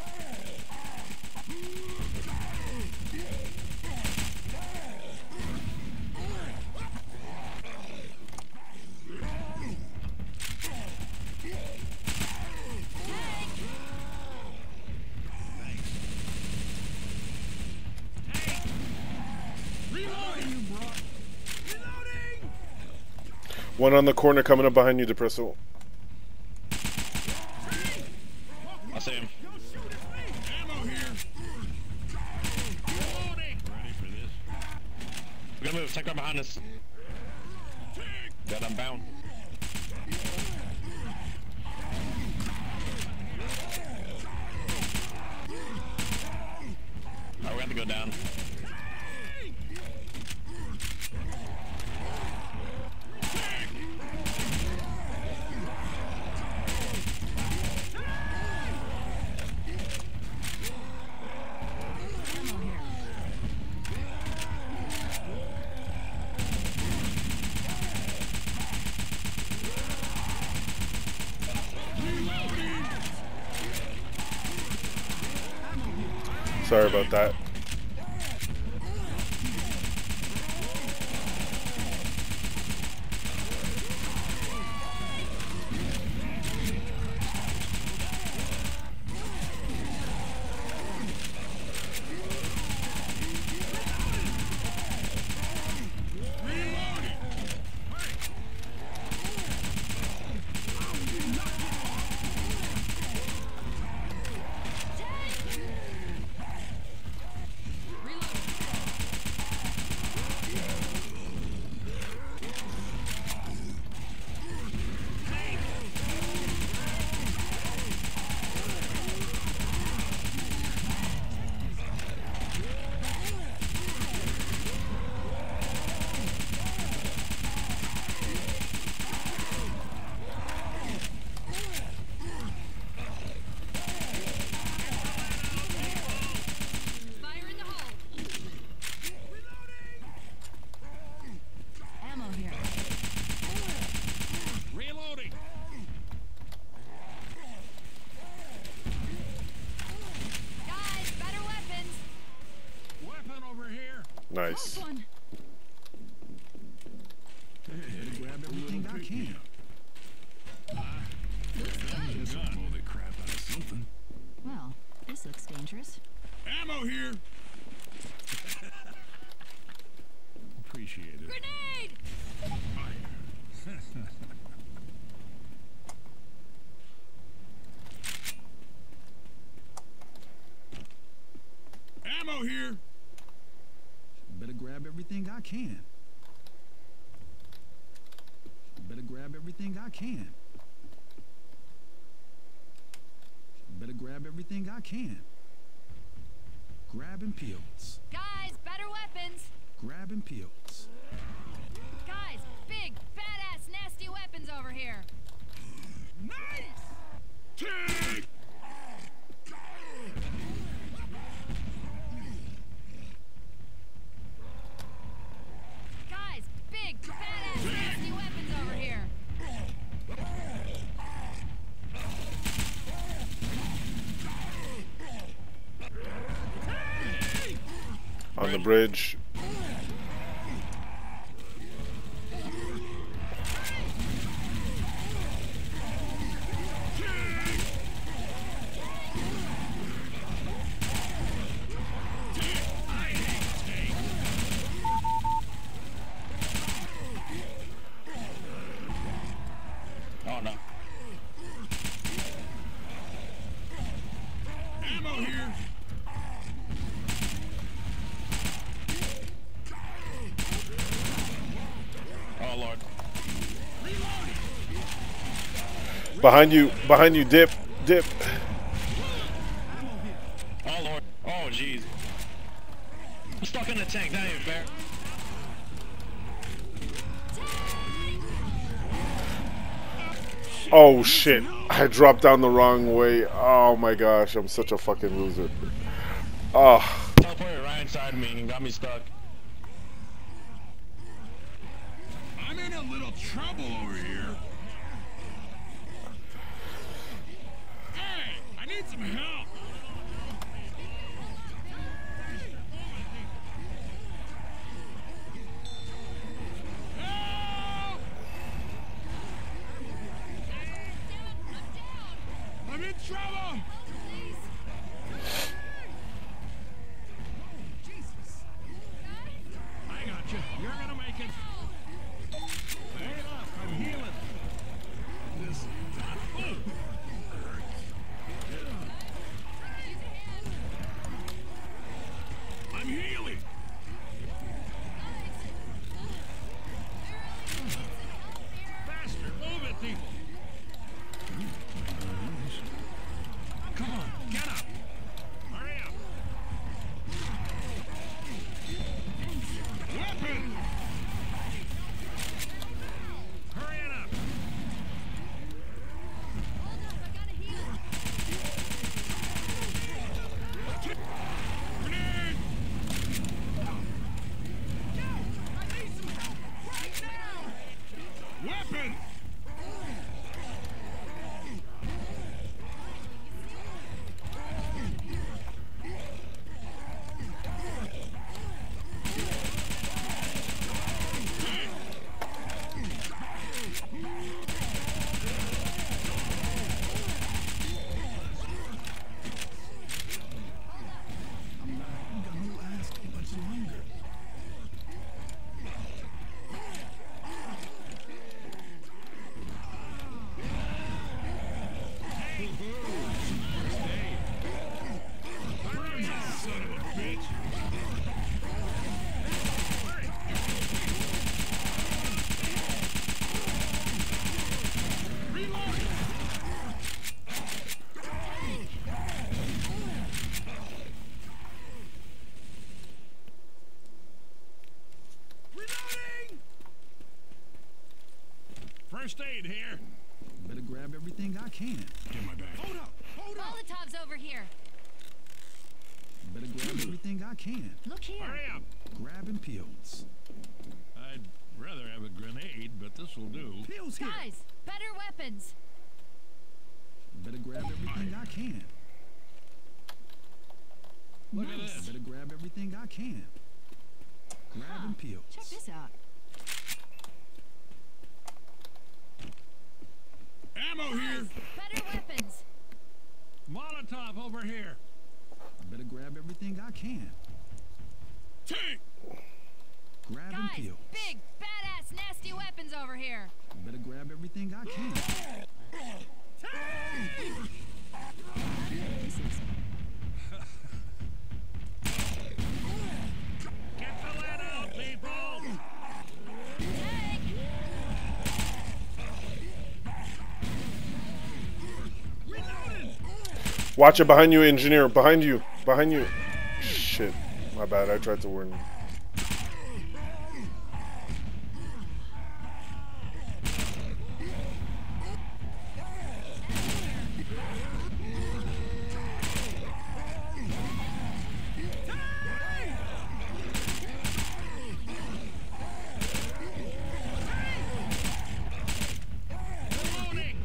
Reloading, you brought. Reloading. One on the corner coming up behind you, Depresso. I see him. Don't shoot at me. Ammo here. Reloading. Ready for this? We're gonna move. Take right behind us. Take. Got unbound. Alright, we have to go down. Sorry about that. Fire in the hole. Ammo here. Reloading. Guys, better weapons. Weapon over here. Nice. Close one. Better grab everything I can. Gun. Blow the crap out of something. Well, this looks dangerous. Ammo here. Appreciate it. Grenade! Fire. Ammo here. Better grab everything I can. Better grab everything I can. Better grab everything I can. Grabbing pills. Guys, better weapons. Grabbing pills. Guys, big, badass, nasty weapons over here. Nice. Take. Guys, big, badass, nasty weapons over here. On the bridge. Oh no. Ammo here. Behind you, dip. Oh lord. Oh jeez. I'm stuck in the tank, that ain't fair. Oh shit, I dropped down the wrong way. Oh my gosh, I'm such a fucking loser. Oh. Teleported right inside me and got me stuck. I'm in a little trouble over here. Hey, I need some help. Help! I'm in trouble. I got you. You're gonna make it. Hey, look, I'm healing. This. Oh. I'm healing. Faster, move it, people. Come on, get up. Hurry up. Weapon. Hurry it up. Grenade. Weapon. I'm not gonna last much longer. Hurry, you son of a bitch. Reload. Reloading. First aid here. Better grab everything I can. Get my bag. Hold up! Hold up! Molotov's over here. Better grab everything I can. Look here. Hurry up. Grabbing pills. I'd rather have a grenade, but this will do. Pills here! Guys, better weapons. Better grab everything I can. Look at Nice. this. Better grab everything I can. Grabbing pills. Check this out. Ammo here. Guys, better weapons. Molotov over here. Better grab everything I can. Tank. Grabbing Guys, pills. big, badass, nasty weapons over here. Better grab everything I can. Get the lead out, people. Reloading. Watch it behind you, engineer. Behind you. Behind you. Shit. My bad. I tried to warn you. Reloading.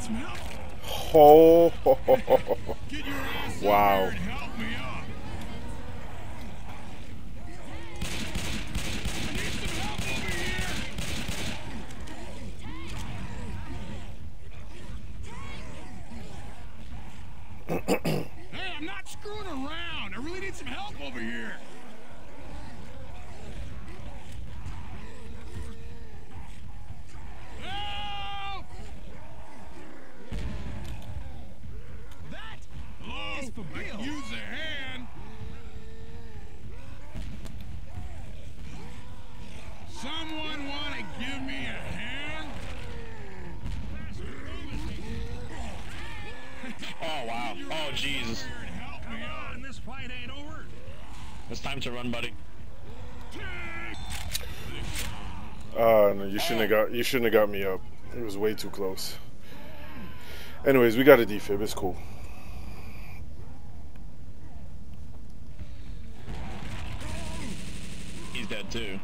some help? Oh, Get your ass wow. up here and help me up. I need some help over here. Hey, I'm not screwing around. I really need some help over here. Help! That Hello? is for I Bill. could use a hand. Someone want to give me a hand? Oh wow. Oh Jesus. Here and help me out. This fight ain't over. It's time to run, buddy. No, you shouldn't have got me up. It was way too close. Anyways, we got a defib. It's cool. He's dead too.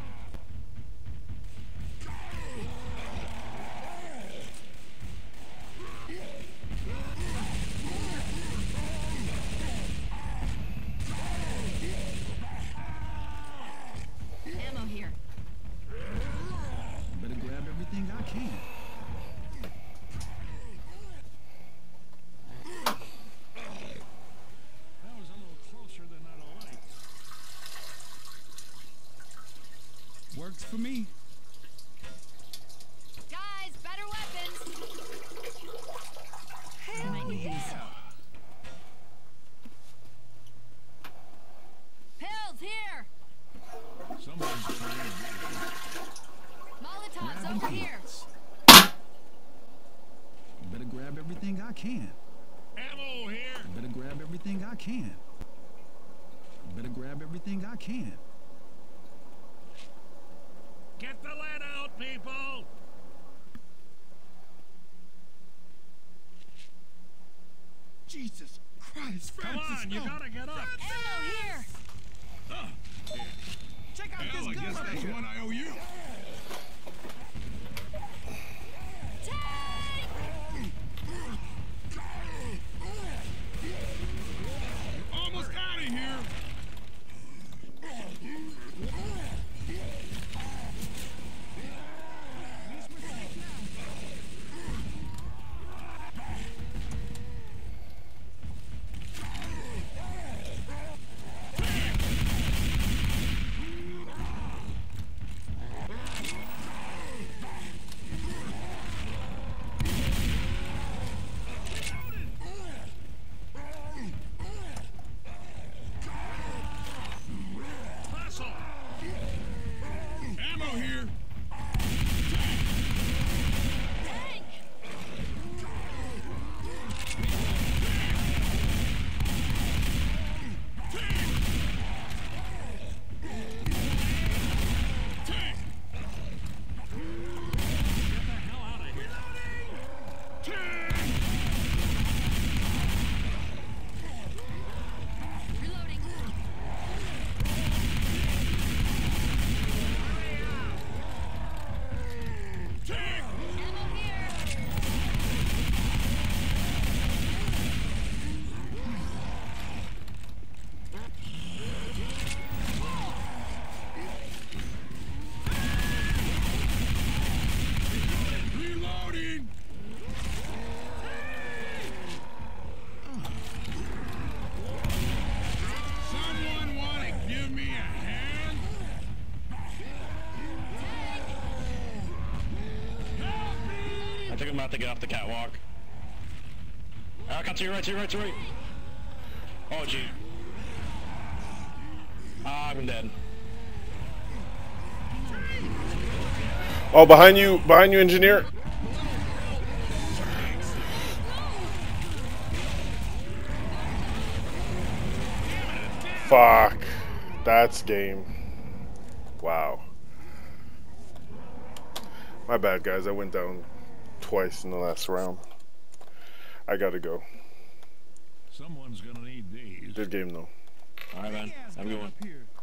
Ammo here. Better grab everything I can. That was a little closer than I'd like. Works for me. Guys, better weapons. I might need these. Pills here. Someone's gonna need me. Molotovs over here. Better grab everything I can. Ammo here. Better grab everything I can. Better grab everything I can. Get the lead out, people. Jesus Christ, Francis! Come on, you no. gotta get up. Ammo here. Check out Hell, I this guess gun. that's one I owe you. Almost out of here. Hustle. Ammo here. Tank. Tank. Get the hell out of here. Tank. Reloading. Tank. Ammo here. Reloading. Someone want to give me a hand? Help me! I think I'm about to get off the catwalk. Cut to your right, to your right, to your right. Oh gee. I'm dead. Oh, behind you, engineer. Fuck. That's game. Wow. My bad, guys. I went down twice in the last round. I gotta go. Someone's gonna need these. Good game, though. Alright, man. Have a good one. Up here.